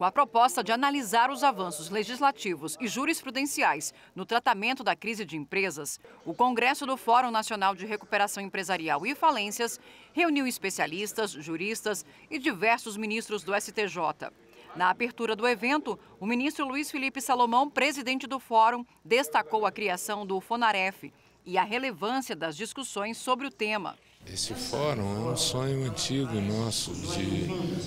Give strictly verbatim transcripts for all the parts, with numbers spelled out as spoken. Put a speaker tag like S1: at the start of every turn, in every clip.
S1: com a proposta de analisar os avanços legislativos e jurisprudenciais no tratamento da crise de empresas, o Congresso do Fórum Nacional de Recuperação Empresarial e Falências reuniu especialistas, juristas e diversos ministros do S T J. Na abertura do evento, o ministro Luiz Felipe Salomão, presidente do Fórum, destacou a criação do Fonaref e a relevância das discussões sobre o tema.
S2: Esse fórum é um sonho antigo nosso de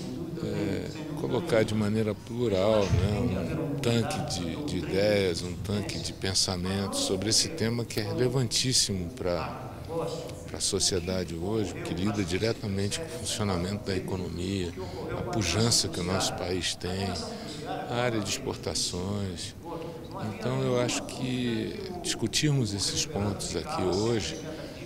S2: é, colocar de maneira plural, né, um tanque de, de ideias, um tanque de pensamentos sobre esse tema que é relevantíssimo para a sociedade hoje, que lida diretamente com o funcionamento da economia, a pujança que o nosso país tem, a área de exportações. Então eu acho que discutirmos esses pontos aqui hoje,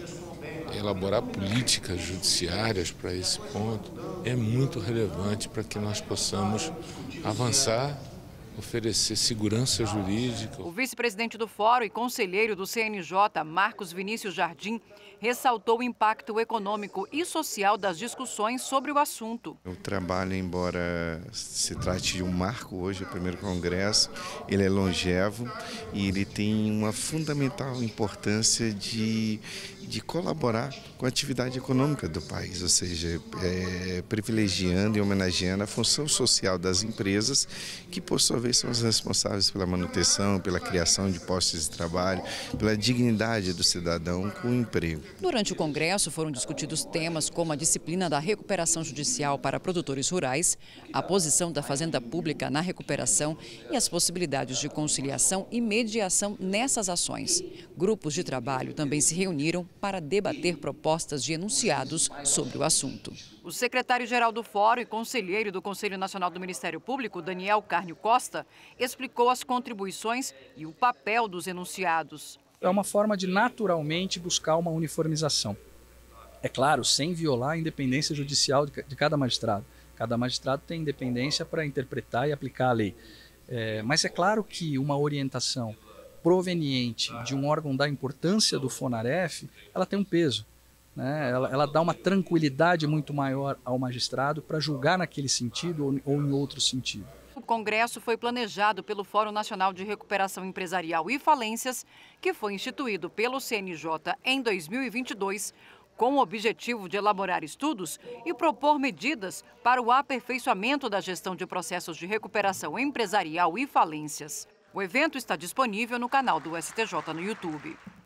S2: elaborar políticas judiciárias para esse ponto, é muito relevante para que nós possamos avançar, oferecer segurança jurídica.
S1: O vice-presidente do Fórum e conselheiro do C N J, Marcos Vinícius Jardim, ressaltou o impacto econômico e social das discussões sobre o assunto.
S3: O trabalho, embora se trate de um marco hoje, o primeiro congresso, ele é longevo e ele tem uma fundamental importância de, de colaborar com a atividade econômica do país, ou seja, é, privilegiando e homenageando a função social das empresas, que por sua vez são as responsáveis pela manutenção, pela criação de postos de trabalho, pela dignidade do cidadão com o emprego.
S1: Durante o congresso foram discutidos temas como a disciplina da recuperação judicial para produtores rurais, a posição da Fazenda Pública na recuperação e as possibilidades de conciliação e mediação nessas ações. Grupos de trabalho também se reuniram para debater propostas de enunciados sobre o assunto. O secretário-geral do Fórum e conselheiro do Conselho Nacional do Ministério Público, Daniel Carnio Costa, explicou as contribuições e o papel dos enunciados.
S4: É uma forma de naturalmente buscar uma uniformização. É claro, sem violar a independência judicial de cada magistrado. Cada magistrado tem independência para interpretar e aplicar a lei. É, mas é claro que uma orientação proveniente de um órgão da importância do Fonaref, ela tem um peso. Né? Ela, ela dá uma tranquilidade muito maior ao magistrado para julgar naquele sentido ou, ou em outro sentido.
S1: O congresso foi planejado pelo Fórum Nacional de Recuperação Empresarial e Falências, que foi instituído pelo C N J em dois mil e vinte e dois, com o objetivo de elaborar estudos e propor medidas para o aperfeiçoamento da gestão de processos de recuperação empresarial e falências. O evento está disponível no canal do S T J no YouTube.